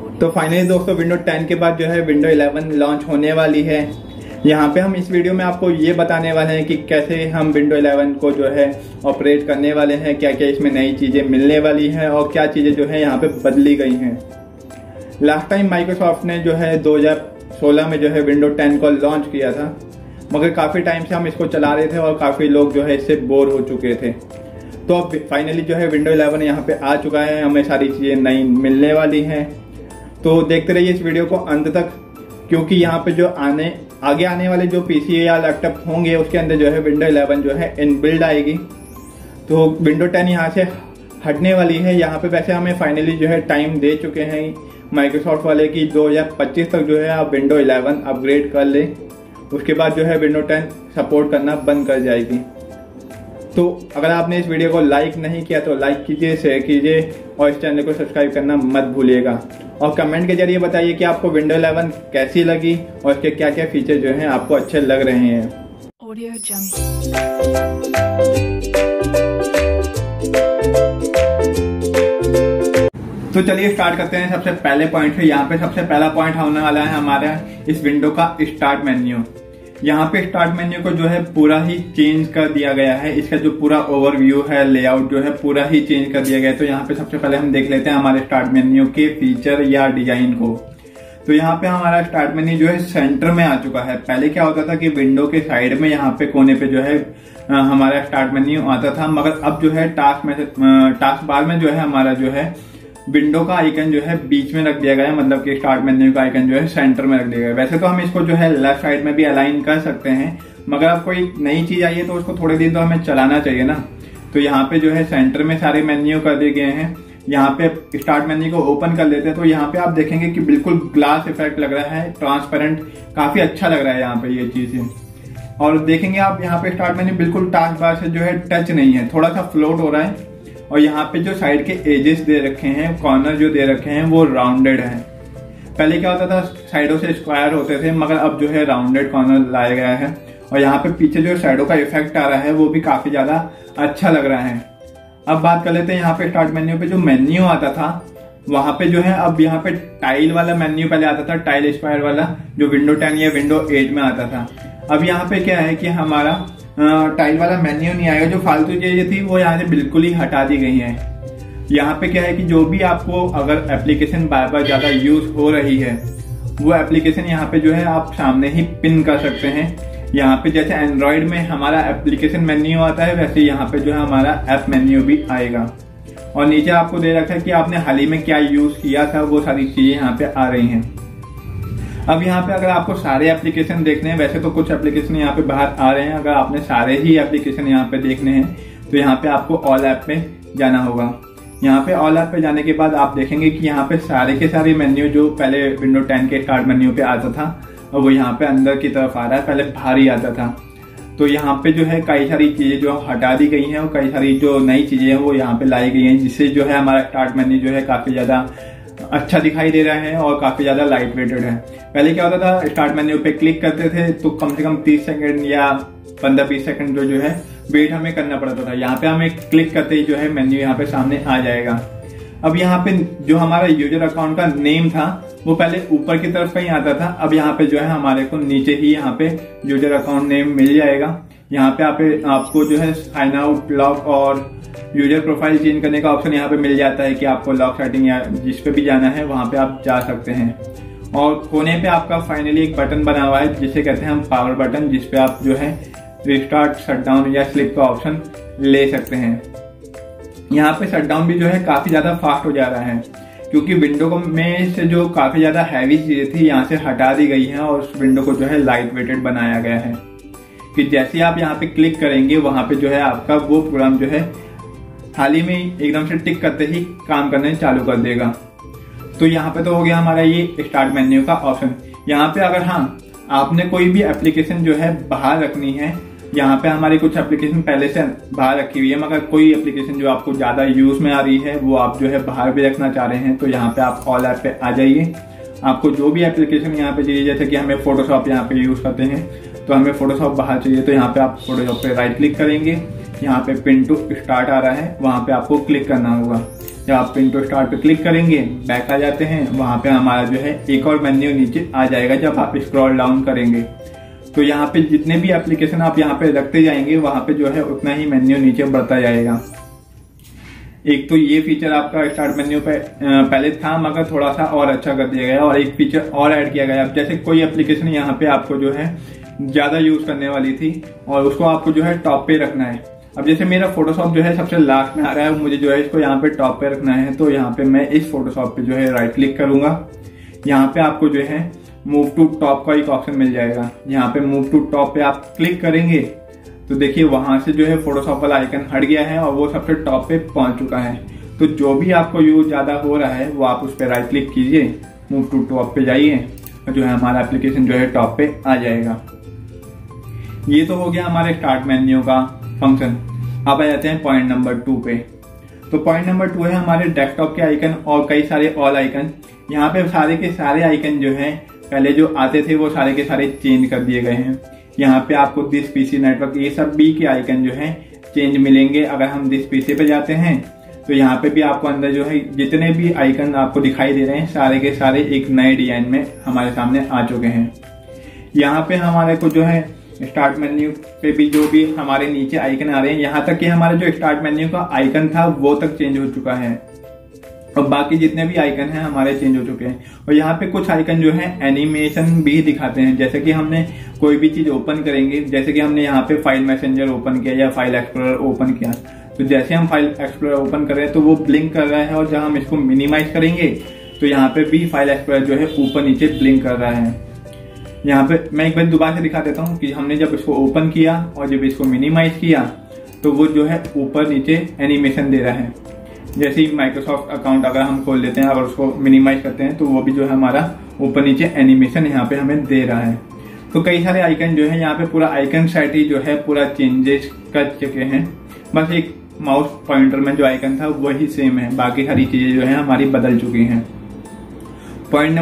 तो फाइनली दोस्तों विंडो 10 के बाद जो है विंडो 11 लॉन्च होने वाली है। यहाँ पे हम इस वीडियो में आपको ये बताने वाले हैं कि कैसे हम विंडो 11 को जो है ऑपरेट करने वाले हैं, क्या क्या इसमें नई चीजें मिलने वाली हैं और क्या चीजें जो है यहाँ पे बदली गई हैं। लास्ट टाइम माइक्रोसॉफ्ट ने जो है 2016 में जो है विंडो 10 को लॉन्च किया था, मगर काफी टाइम से हम इसको चला रहे थे और काफी लोग जो है इससे बोर हो चुके थे। तो अब फाइनली जो है विंडो 11 यहाँ पे आ चुका है, हमें सारी चीजें नई मिलने वाली हैं। तो देखते रहिए इस वीडियो को अंत तक, क्योंकि यहाँ पे जो आगे आने वाले जो पीसी या लैपटॉप होंगे उसके अंदर जो है विंडो 11 जो है इनबिल्ड आएगी। तो विंडो 10 यहाँ से हटने वाली है। यहाँ पे वैसे हमें फाइनली जो है टाइम दे चुके हैं माइक्रोसॉफ्ट वाले की 2025 तक जो है आप विंडो 11 अपग्रेड कर ले, उसके बाद जो है विंडो 10 सपोर्ट करना बंद कर जाएगी। तो अगर आपने इस वीडियो को लाइक नहीं किया तो लाइक कीजिए, शेयर कीजिए और इस चैनल को सब्सक्राइब करना मत भूलिएगा। और कमेंट के जरिए बताइए कि आपको विंडो 11 कैसी लगी और इसके क्या क्या फीचर जो हैं आपको अच्छे लग रहे हैं। Audio jump. तो चलिए स्टार्ट करते हैं सबसे पहले पॉइंट से। यहाँ पे सबसे पहला पॉइंट होने वाला है हमारा इस विंडो का स्टार्ट मेन्यू। यहाँ पे स्टार्ट मेन्यू को जो है पूरा ही चेंज कर दिया गया है। इसका जो पूरा ओवरव्यू है, लेआउट जो है पूरा ही चेंज कर दिया गया है। तो यहाँ पे सबसे पहले हम देख लेते हैं हमारे स्टार्ट मेन्यू के फीचर या डिजाइन को। तो यहाँ पे हमारा स्टार्ट मेन्यू जो है सेंटर में आ चुका है। पहले क्या होता था कि विंडो के साइड में यहाँ पे कोने पे जो है हमारा स्टार्ट मेन्यू आता था, मगर अब जो है टास्क बार में जो है हमारा जो है विंडो का आइकन जो है बीच में रख दिया गया है, मतलब कि स्टार्ट मेन्यू का आइकन जो है सेंटर में रख दिया गया है। वैसे तो हम इसको जो है लेफ्ट साइड में भी अलाइन कर सकते हैं, मगर अब कोई नई चीज आई है तो उसको थोड़े दिन तो हमें चलाना चाहिए ना। तो यहाँ पे जो है सेंटर में सारे मेन्यू कर दिए गए हैं। यहाँ पे स्टार्ट मेन्यू को ओपन कर लेते हैं तो यहाँ पे आप देखेंगे कि बिल्कुल ग्लास इफेक्ट लग रहा है, ट्रांसपेरेंट, काफी अच्छा लग रहा है यहाँ पे ये चीजें। और देखेंगे आप यहाँ पे स्टार्ट मेन्यू बिल्कुल टास्क बार से जो है टच नहीं है, थोड़ा सा फ्लोट हो रहा है। और यहाँ पे जो साइड के एजेस दे रखे हैं, कॉर्नर जो दे रखे हैं वो राउंडेड है। पहले क्या होता था साइडों से स्क्वायर होते थे, मगर अब जो है राउंडेड कॉर्नर लाया गया है। और यहाँ पे पीछे जो शैडो का इफेक्ट आ रहा है वो भी काफी ज्यादा अच्छा लग रहा है। अब बात कर लेते हैं यहाँ पे स्टार्ट मेन्यू पे जो मेन्यू आता था वहां पे जो है अब यहाँ पे टाइल वाला मेन्यू पहले आता था, टाइल स्क्वायर वाला, जो विंडो 10 या विंडो 8 में आता था। अब यहाँ पे क्या है कि हमारा टाइल वाला मेन्यू नहीं आएगा। जो फालतू चीजें थी वो यहाँ से बिल्कुल ही हटा दी गई हैं। यहाँ पे क्या है कि जो भी आपको अगर एप्लीकेशन बार बार ज्यादा यूज हो रही है वो एप्लीकेशन यहाँ पे जो है आप सामने ही पिन कर सकते हैं। यहाँ पे जैसे एंड्रॉइड में हमारा एप्लीकेशन मेन्यू आता है, वैसे यहाँ पे जो है हमारा ऐप मेन्यू भी आएगा। और नीचे आपको दे रखा है कि आपने हाल ही में क्या यूज किया था, वो सारी चीजें यहाँ पे आ रही हैं। अब यहाँ पे अगर आपको सारे एप्लीकेशन देखने हैं, वैसे तो कुछ एप्लीकेशन यहाँ पे बाहर आ रहे हैं, अगर आपने सारे ही एप्लीकेशन यहाँ पे देखने हैं तो यहाँ पे आपको ऑल ऐप पे जाना होगा। यहाँ पे ऑल ऐप पे जाने के बाद आप देखेंगे कि यहाँ पे सारे के सारे मेन्यू जो पहले विंडो 10 के स्टार्ट मेन्यू पे आता था और वो यहाँ पे अंदर की तरफ आ रहा है, पहले बाहर ही आता था। तो यहाँ पे जो है कई सारी चीजें जो हटा दी गई हैं और कई सारी जो नई चीजें हैं वो यहाँ पे लाई गई हैं, जिससे जो है हमारा स्टार्ट मेन्यू जो है काफी ज्यादा अच्छा दिखाई दे रहा है और काफी ज्यादा लाइट वेटेड है। पहले क्या होता था स्टार्ट मेन्यू पे क्लिक करते थे तो कम से कम 30 सेकंड या 15-20 सेकंड जो है वेट हमें करना पड़ता था। यहाँ पे हमें क्लिक करते ही जो है मेन्यू यहाँ पे सामने आ जाएगा। अब यहाँ पे जो हमारा यूजर अकाउंट का नेम था वो पहले ऊपर की तरफ कहीं आता था, अब यहाँ पे जो है हमारे को नीचे ही यहाँ पे यूजर अकाउंट नेम मिल जाएगा। यहाँ पे आपको जो है साइन आउट, लॉक और यूजर प्रोफाइल चेंज करने का ऑप्शन यहाँ पे मिल जाता है कि आपको लॉक सेटिंग या जिस पे भी जाना है वहां पे आप जा सकते हैं। और कोने पे आपका फाइनली एक बटन बना हुआ है जिसे कहते हैं हम पावर बटन, जिसपे आप जो है रिस्टार्ट, शटडाउन या स्लिप का ऑप्शन ले सकते हैं। यहाँ पे शटडाउन भी जो है काफी ज्यादा फास्ट हो जा रहा है, क्योंकि विंडो में से जो काफी ज्यादा हैवी चीजें थी यहाँ से हटा दी गई है और उस विंडो को जो है लाइट वेटेड बनाया गया है कि जैसे आप यहाँ पे क्लिक करेंगे वहां पे जो है आपका वो प्रोग्राम जो है हाल ही में एकदम से टिक करते ही काम करने चालू कर देगा। तो यहाँ पे तो हो गया हमारा ये स्टार्ट मेन्यू का ऑप्शन। यहाँ पे अगर हाँ आपने कोई भी एप्लीकेशन जो है बाहर रखनी है, यहाँ पे हमारी कुछ एप्लीकेशन पहले से बाहर रखी हुई है, मगर कोई एप्लीकेशन जो आपको ज्यादा यूज में आ रही है वो आप जो है बाहर भी रखना चाह रहे हैं तो यहाँ पे आप ऑल ऐप पे आ जाइए। आपको जो भी एप्लीकेशन यहाँ पे चाहिए, जैसे कि हमें फोटोशॉप यहाँ पे यूज करते हैं तो हमें फोटोशॉप बाहर चाहिए, तो यहाँ पे आप फोटोशॉप पे राइट क्लिक करेंगे, यहाँ पे पिन टू स्टार्ट आ रहा है, वहां पे आपको क्लिक करना होगा। जब आप पिन टू स्टार्ट पे क्लिक करेंगे बैक आ जाते हैं, वहां पे हमारा जो है एक और मेन्यू नीचे आ जाएगा जब आप स्क्रॉल डाउन करेंगे। तो यहाँ पे जितने भी एप्लीकेशन आप यहाँ पे रखते जाएंगे वहां पे जो है उतना ही मेन्यू नीचे बढ़ता जाएगा। एक तो ये फीचर आपका स्टार्ट मेन्यू पे पहले था, मगर थोड़ा सा और अच्छा कर दिया गया और एक फीचर और ऐड किया गया। अब जैसे कोई एप्लीकेशन यहाँ पे आपको जो है ज्यादा यूज करने वाली थी और उसको आपको जो है टॉप पे रखना है। अब जैसे मेरा फोटोशॉप जो है सबसे लास्ट में आ रहा है, मुझे जो है इसको यहाँ पे टॉप पे रखना है, तो यहाँ पे मैं इस फोटोशॉप पे जो है राइट क्लिक करूंगा। यहाँ पे आपको जो है मूव टू टॉप का एक ऑप्शन मिल जाएगा। यहाँ पे मूव टू टॉप पे आप क्लिक करेंगे तो देखिए वहां से जो है फोटोशॉप वाला आइकन हट गया है और वो सबसे टॉप पे पहुंच चुका है। तो जो भी आपको यूज ज्यादा हो रहा है वो आप उस पर राइट क्लिक कीजिए, मूव टू टॉप पे जाइए और जो है हमारा एप्लीकेशन जो है टॉप पे आ जाएगा। ये तो हो गया हमारे स्टार्ट मेन्यू का फंक्शन। अब आ जाते हैं पॉइंट नंबर 2 पे। तो पॉइंट नंबर 2 है हमारे डेस्कटॉप के आइकन और कई सारे ऑल आइकन। यहाँ पे सारे के सारे आइकन जो है पहले जो आते थे वो सारे के सारे चेंज कर दिए गए हैं। यहाँ पे आपको दिस पीसी नेटवर्क ये सब बी के आइकन जो है चेंज मिलेंगे। अगर हम दिस पीसी पे जाते हैं तो यहाँ पे भी आपको अंदर जो है जितने भी आइकन आपको दिखाई दे रहे हैं सारे के सारे एक नए डिजाइन में हमारे सामने आ चुके हैं। यहाँ पे हमारे को जो है स्टार्ट मेन्यू पे भी जो भी हमारे नीचे आइकन आ रहे हैं, यहाँ तक कि हमारा जो स्टार्ट मेन्यू का आइकन था वो तक चेंज हो चुका है और बाकी जितने भी आइकन हैं हमारे चेंज हो चुके हैं। और यहाँ पे कुछ आइकन जो है एनिमेशन भी दिखाते हैं। जैसे कि हमने कोई भी चीज ओपन करेंगे, जैसे कि हमने यहाँ पे फाइल मैसेंजर ओपन किया या फाइल एक्सप्लोरर ओपन किया, तो जैसे हम फाइल एक्सप्लोरर ओपन कर रहे हैं तो वो ब्लिंक कर रहा है और जब हम इसको मिनिमाइज करेंगे तो यहाँ पे भी फाइल एक्सप्लोरर जो है ऊपर नीचे ब्लिंक कर रहा है। यहाँ पे मैं एक बार दोबारा से दिखा देता हूँ कि हमने जब इसको ओपन किया और जब इसको मिनिमाइज किया तो वो जो है ऊपर नीचे एनिमेशन दे रहा है। जैसे ही माइक्रोसॉफ्ट अकाउंट अगर हम खोल लेते हैं, अगर उसको मिनिमाइज करते हैं तो वो भी जो है हमारा ऊपर नीचे एनिमेशन यहाँ पे हमें दे रहा है। तो कई सारे आइकन जो है यहाँ पे पूरा आइकन सेट ही जो है पूरा चेंजेस कर चुके हैं। बस एक माउस पॉइंटर में जो आइकन था वही सेम है, बाकी सारी चीजें जो है हमारी बदल चुकी हैं। पॉइंट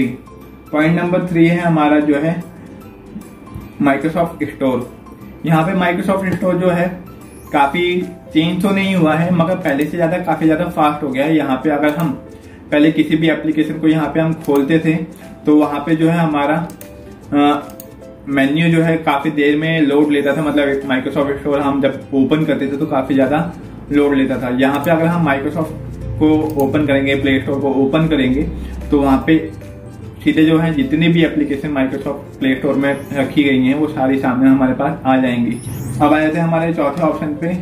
नंबर 3 है हमारा जो है माइक्रोसॉफ्ट स्टोर। यहाँ पे माइक्रोसॉफ्ट स्टोर जो है काफी चेंज तो नहीं हुआ है, मगर पहले से काफी ज्यादा फास्ट हो गया है। यहाँ पे अगर हम पहले किसी भी एप्लीकेशन को यहाँ पे हम खोलते थे तो वहां पे जो है हमारा मेन्यू जो है काफी देर में लोड लेता था। मतलब माइक्रोसॉफ्ट स्टोर हम जब ओपन करते थे तो काफी ज्यादा लोड लेता था। यहाँ पे अगर हम माइक्रोसॉफ्ट को ओपन करेंगे, प्ले स्टोर को ओपन करेंगे, तो वहां पे सीधे जो है जितनी भी एप्लीकेशन माइक्रोसॉफ्ट प्ले स्टोर में रखी गई हैं वो सारी सामने हमारे पास आ जाएंगी। अब आ जाते हैं हमारे चौथे ऑप्शन पे,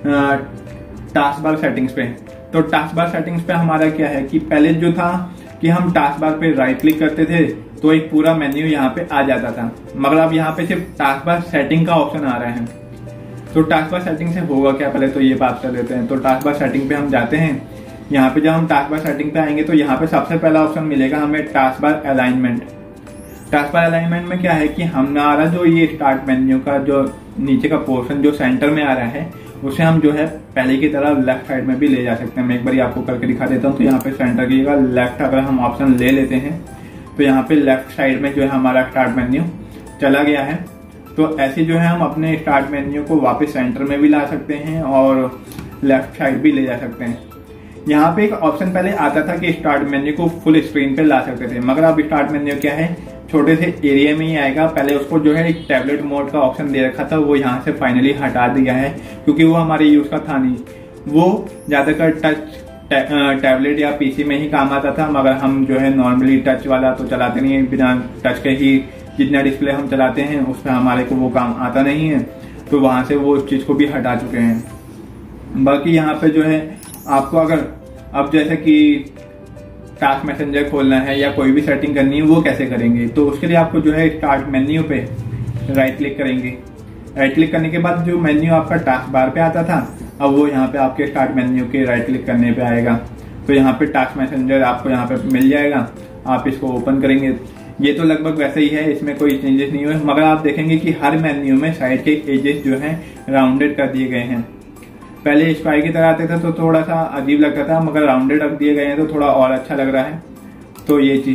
टास्क बार सेटिंग्स पे। तो टास्क बार सेटिंग्स पे हमारा क्या है कि पहले जो था कि हम टास्क बार पे राइट क्लिक करते थे तो एक पूरा मेन्यू यहाँ पे आ जाता था, मगर अब यहाँ पे सिर्फ टास्क बार सेटिंग का ऑप्शन आ रहा है। तो टास्क बार सेटिंग से होगा क्या, पहले तो ये बात कर लेते हैं। तो टास्क बार सेटिंग पे हम जाते हैं। यहाँ पे जब हम टास्क बार सेटिंग पे आएंगे तो यहाँ पे सबसे पहला ऑप्शन मिलेगा हमें task bar alignment. Task bar alignment में क्या है कि हमारा जो ये स्टार्ट मेन्यू का जो नीचे का पोर्शन जो सेंटर में आ रहा है उसे हम जो है पहले की तरह लेफ्ट साइड में भी ले जा सकते हैं। मैं एक बार आपको करके दिखा देता हूँ। तो यहाँ पे सेंटर की जगह लेफ्ट अगर हम ऑप्शन ले लेते हैं तो यहाँ पे लेफ्ट साइड में जो है हमारा स्टार्ट मेन्यू चला गया है। तो ऐसे जो है हम अपने स्टार्ट मेन्यू को वापस सेंटर में भी ला सकते हैं और लेफ्ट साइड भी ले जा सकते हैं। यहाँ पे एक ऑप्शन पहले आता था कि स्टार्ट मेन्यू को फुल स्क्रीन पे ला सकते थे, मगर अब स्टार्ट मेन्यू क्या है छोटे से एरिया में ही आएगा। पहले उसको जो है एक टैबलेट मोड का ऑप्शन दे रखा था, वो यहाँ से फाइनली हटा दिया है क्योंकि वो हमारे यूज का था नहीं। वो ज्यादातर टच टैबलेट या पीसी में ही काम आता था, मगर हम जो है नॉर्मली टच वाला तो चलाते नहीं है। बिना टच के ही जितना डिस्प्ले हम चलाते हैं उस पर हमारे को वो काम आता नहीं है, तो वहां से वो उस चीज को भी हटा चुके हैं। बाकी यहाँ पे जो है आपको अगर अब जैसे कि टास्क मैसेंजर खोलना है या कोई भी सेटिंग करनी है वो कैसे करेंगे, तो उसके लिए आपको जो है स्टार्ट मेन्यू पे राइट क्लिक करेंगे। राइट क्लिक करने के बाद जो मेन्यू आपका टास्क बार पे आता था अब वो यहाँ पे आपके स्टार्ट मेन्यू के राइट क्लिक करने पे आएगा। तो यहाँ पे टास्क मैसेंजर आपको यहाँ पे मिल जाएगा, आप इसको ओपन करेंगे। ये तो लगभग वैसे ही है, इसमें कोई चेंजेस नहीं हुए, मगर आप देखेंगे कि हर मेन्यू में साइड के एजेस जो है राउंडेड कर दिए गए हैं। पहले स्क्वायर की तरह आते थे तो थोड़ा सा अजीब लगता था, मगर राउंडेड रख दिए गए हैं तो थोड़ा और अच्छा लग रहा है। तो ये चीज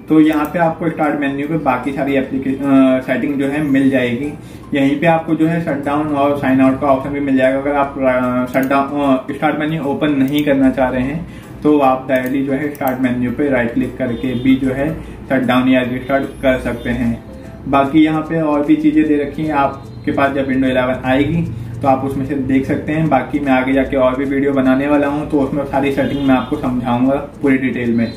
तो यहाँ पे आपको स्टार्ट मेन्यू पे बाकी सारी एप्लीकेशन सेटिंग जो है मिल जाएगी। यहीं पे आपको जो है शट डाउन और साइन आउट का ऑप्शन भी मिल जाएगा। अगर आप shut down start menu open नहीं करना चाह रहे हैं तो आप डायरेक्टली जो है स्टार्ट मेन्यू पे राइट क्लिक करके भी जो है शट डाउन या रिस्टार्ट कर सकते हैं। बाकी यहाँ पे और भी चीजें दे रखी हैं, आपके पास जब विंडो 11 आएगी तो आप उसमें से देख सकते हैं। बाकी मैं आगे जाके और भी वीडियो बनाने वाला हूँ तो उसमें सारी सेटिंग मैं आपको समझाऊंगा पूरी डिटेल में।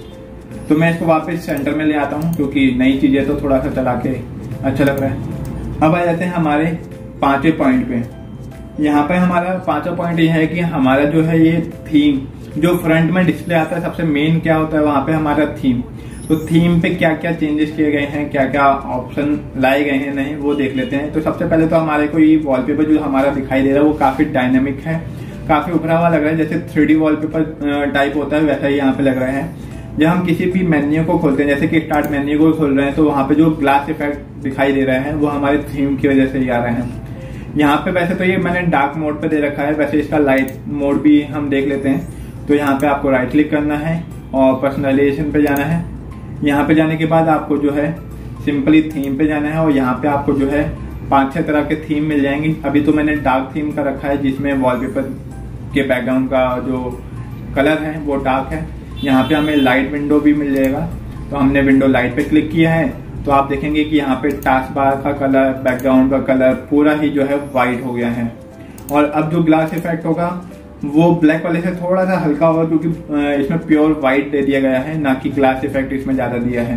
तो मैं इसको वापस सेंटर में ले आता हूँ क्योंकि नई चीजें तो थोड़ा सा चला के अच्छा लग रहा है। अब आ जाते हैं हमारे 5वें पॉइंट पे। यहाँ पे हमारा 5वां पॉइंट ये है कि हमारा जो है ये थीम जो फ्रंट में डिस्प्ले आता है, सबसे मेन क्या होता है वहां पे हमारा थीम। तो थीम पे क्या क्या चेंजेस किए गए हैं, क्या क्या ऑप्शन लाए गए हैं नहीं, वो देख लेते हैं। तो सबसे पहले तो हमारे को ये वॉलपेपर जो हमारा दिखाई दे रहा है वो काफी डायनेमिक है, काफी उभरा हुआ लग रहा है। जैसे 3D वॉलपेपर टाइप होता है वैसा ही यहाँ पे लग रहा है। जब हम किसी भी मेन्यू को खोलते हैं, जैसे कि स्टार्ट मेन्यू को खोल रहे हैं, तो वहां पे जो ग्लास इफेक्ट दिखाई दे रहा है वो हमारे थीम की वजह से ही आ रहे हैं। यहाँ पे वैसे तो ये मैंने डार्क मोड पे दे रखा है, वैसे इसका लाइट मोड भी हम देख लेते हैं। तो यहाँ पे आपको राइट क्लिक करना है और पर्सनलाइजेशन पे जाना है। यहाँ पे जाने के बाद आपको जो है सिंपली थीम पे जाना है और यहाँ पे आपको जो है 5-6 तरह के थीम मिल जाएंगे। अभी तो मैंने डार्क थीम का रखा है जिसमें वॉलपेपर के बैकग्राउंड का जो कलर है वो डार्क है। यहाँ पे हमें लाइट विंडो भी मिल जाएगा, तो हमने विंडो लाइट पे क्लिक किया है तो आप देखेंगे कि यहाँ पे टास्क बार का कलर, बैकग्राउंड का कलर पूरा ही जो है व्हाइट हो गया है। और अब जो ग्लास इफेक्ट होगा वो ब्लैक वाले से थोड़ा सा हल्का होगा क्योंकि इसमें प्योर व्हाइट दे दिया गया है, ना कि ग्लास इफेक्ट इसमें ज्यादा दिया है।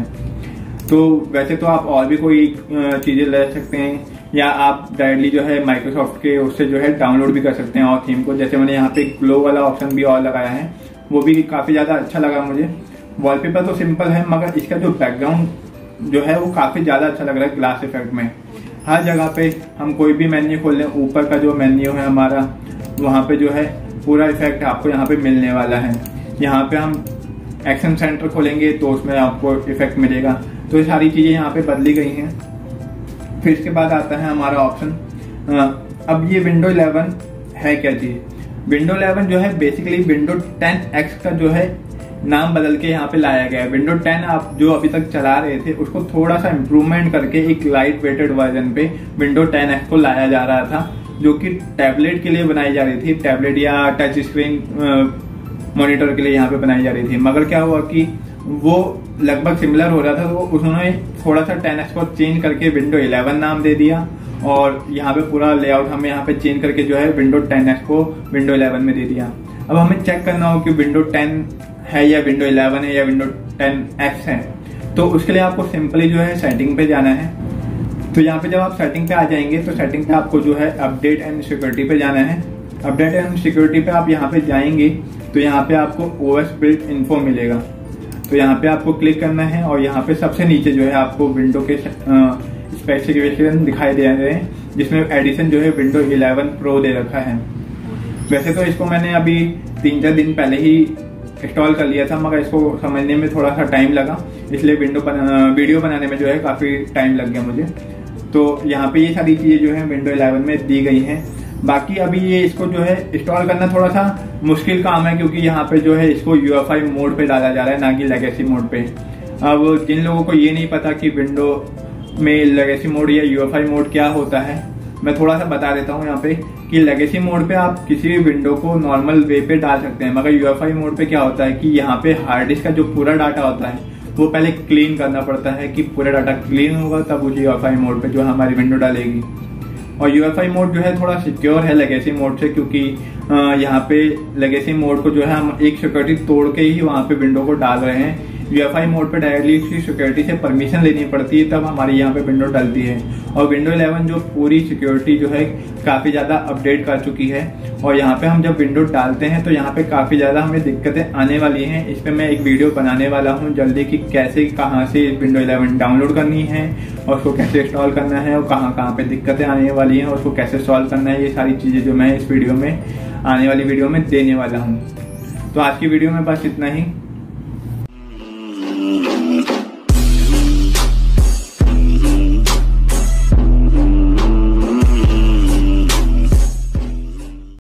तो वैसे तो आप और भी कोई चीजें ले सकते हैं या आप डायरेक्टली जो है माइक्रोसॉफ्ट के उससे जो है डाउनलोड भी कर सकते हैं और थीम को। जैसे मैंने यहाँ पे ग्लो वाला ऑप्शन भी और लगाया है, वो भी काफी ज्यादा अच्छा लगा मुझे। वॉलपेपर तो सिंपल है मगर इसका जो बैकग्राउंड जो है वो काफी ज्यादा अच्छा लग रहा है ग्लास इफेक्ट में। हर जगह पे हम कोई भी मेन्यू खोल लें, ऊपर का जो मेन्यू है हमारा वहां पे जो है पूरा इफेक्ट आपको यहाँ पे मिलने वाला है। यहाँ पे हम एक्शन सेंटर खोलेंगे तो उसमें आपको इफेक्ट मिलेगा। तो ये सारी चीजें यहाँ पे बदली गई हैं। फिर इसके बाद आता है हमारा ऑप्शन। अब ये विंडो 11 है क्या चीज? विंडो 11 जो है बेसिकली विंडो 10X का जो है नाम बदल के यहाँ पे लाया गया है। विंडो 10 आप जो अभी तक चला रहे थे उसको थोड़ा सा इम्प्रूवमेंट करके एक लाइट वेटेड वर्जन पे विंडो 10X को लाया जा रहा था, जो कि टैबलेट के लिए बनाई जा रही थी, टैबलेट या टच स्क्रीन मॉनिटर के लिए यहाँ पे बनाई जा रही थी। मगर क्या हुआ कि वो लगभग सिमिलर हो रहा था तो उन्होंने थोड़ा सा 10X को चेंज करके विंडो 11 नाम दे दिया और यहाँ पे पूरा लेआउट हमें यहाँ पे चेंज करके जो है विंडो 10X को विंडो 11 में दे दिया। अब हमें चेक करना हो कि विंडो 10 है या विंडो 11 है या विंडो 10X है, तो उसके लिए आपको सिंपली जो है सेटिंग पे जाना है। तो यहाँ पे जब आप सेटिंग पे आ जाएंगे तो सेटिंग पे आपको जो है अपडेट एंड सिक्योरिटी पे जाना है। अपडेट एंड सिक्योरिटी पे आप यहाँ पे जाएंगे तो यहाँ पे आपको OS बिल्ड इन्फो मिलेगा। तो यहाँ पे आपको क्लिक करना है और यहाँ पे सबसे नीचे जो है आपको विंडो के स्पेसिफिकेशन दिखाई दे रहे हैं, जिसमें एडिशन जो है विंडो 11 प्रो दे रखा है। वैसे तो इसको मैंने अभी 3-4 दिन पहले ही इंस्टॉल कर लिया था, मगर इसको समझने में थोड़ा सा टाइम लगा, इसलिए वीडियो बनाने में जो है काफी टाइम लग गया मुझे। तो यहाँ पे ये सारी चीजें जो है विंडो 11 में दी गई हैं। बाकी अभी ये इसको जो है इंस्टॉल करना थोड़ा सा मुश्किल काम है क्योंकि यहाँ पे जो है इसको UEFI मोड पे डाला जा रहा है, ना कि लेगेसी मोड पे। अब जिन लोगों को ये नहीं पता कि विंडो में लेगेसी मोड या UEFI मोड क्या होता है, मैं थोड़ा सा बता देता हूँ यहाँ पे कि लेगेसी मोड पे आप किसी भी विंडो को नॉर्मल वे पे डाल सकते हैं, मगर UEFI मोड पे क्या होता है कि यहाँ पे हार्ड डिस्क का जो पूरा डाटा होता है वो पहले क्लीन करना पड़ता है कि पूरा डाटा क्लीन होगा तब उस UEFI मोड पे जो हमारी विंडो डालेगी। और UEFI मोड जो है थोड़ा सिक्योर है लेगेसी मोड से, क्योंकि यहाँ पे लेगेसी मोड को जो है हम एक सिक्योरिटी तोड़ के ही वहां पे विंडो को डाल रहे हैं। UEFI मोड पे डायरेक्टली उसकी सिक्योरिटी से परमिशन लेनी पड़ती है, तब हमारी यहाँ पे विंडो डलती है। और विंडो 11 जो पूरी सिक्योरिटी जो है काफी ज्यादा अपडेट कर चुकी है और यहाँ पे हम जब विंडो डालते हैं तो यहाँ पे काफी ज्यादा हमें दिक्कतें आने वाली हैं। इस पे मैं एक वीडियो बनाने वाला हूँ जल्दी कि कैसे कहाँ से विंडो 11 डाउनलोड करनी है और उसको कैसे इंस्टॉल करना है और कहाँ पे दिक्कतें आने वाली हैं और उसको कैसे सॉल्व करना है। ये सारी चीजें जो मैं इस वीडियो में आने वाली वीडियो में देने वाला हूँ। तो आज की वीडियो में बस इतना ही।